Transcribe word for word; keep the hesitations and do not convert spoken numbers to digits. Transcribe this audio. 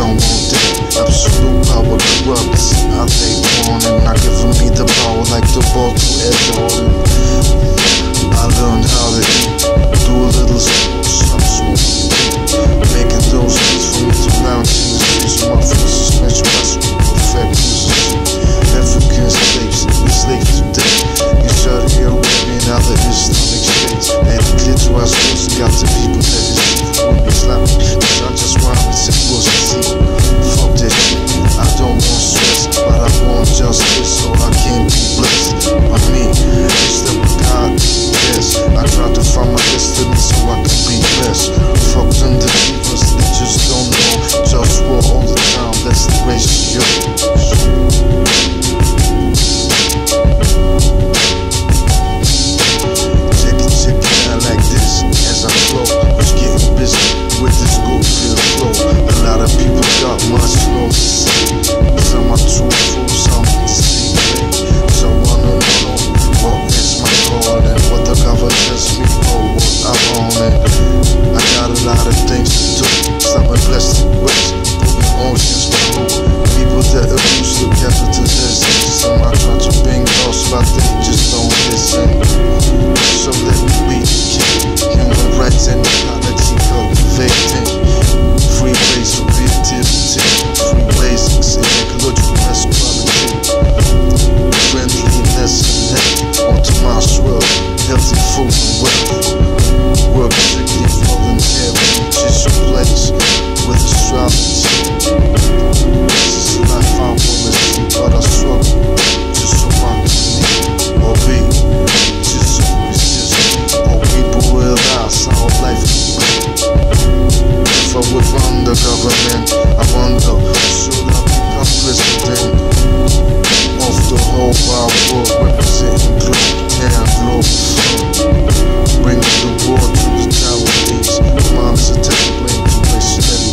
don't want that. Absolute power corrupts. I take warning, not giving me the power like the ball to edge on. I learned how to eat, do a little some smoke, making those things for me to lounge in the streets with my friends to snatch my sweet perfect position. African slaves, we slaves today. You shut here with me now the Islamic states. And the clear to our schools got the people that is evil with me slapping. Cause I just rhyme and say was a secret. Fuck that shit, I don't want stress, but I want justice, so I can't be blessed by me. Instead of God, yes, I try to find my destiny so I can be blessed. Fuck them deceivers, they just don't know. Just war all the time, that's the ratio. Check it, check it out like this as I flow. Was getting busy with this good feel flow. A lot of people got much flow to say. Some are true fools, some secret. So I wanna know what is my goal and what the government tells me for what I'm on it. I got a lot of things to do. Some are blessed with moving oceans through. People that abuse the capital destiny. Some are trying to bring lost, but they just don't listen. So let me read the king. Human rights and equality cultivating. Free ways for creativity. Free ways in ecological masculinity. Friendliness and hate onto my swirl. Healthy food and wealth. Work strictly voluntary. Just a place with astrology. This is the life I wanna see, but I struggle just so I can live or be. Just so it's just me. Or people realize how life can be. If I would run the government, I wonder, should I become president of the whole wide world, representing globe and Globalfirm, bringing the war to the Taiwanese. Moms are taking blame to racial